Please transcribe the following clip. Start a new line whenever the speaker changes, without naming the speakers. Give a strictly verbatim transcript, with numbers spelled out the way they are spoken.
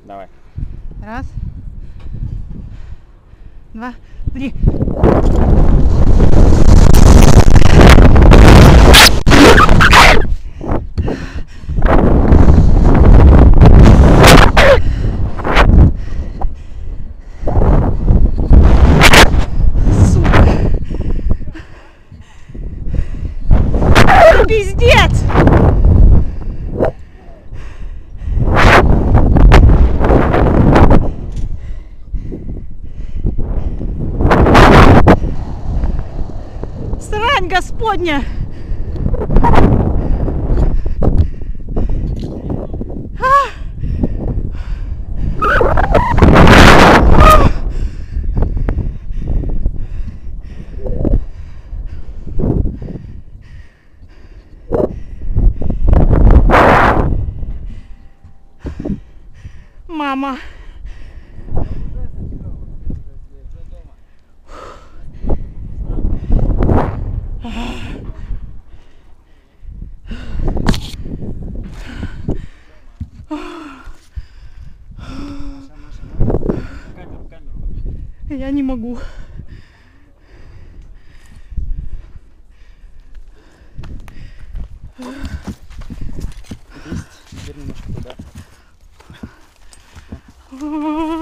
Давай.
Раз, два, три. Сука. Пиздец! Срань Господня! А! Мама. Я не могу.
Теперь немножко туда.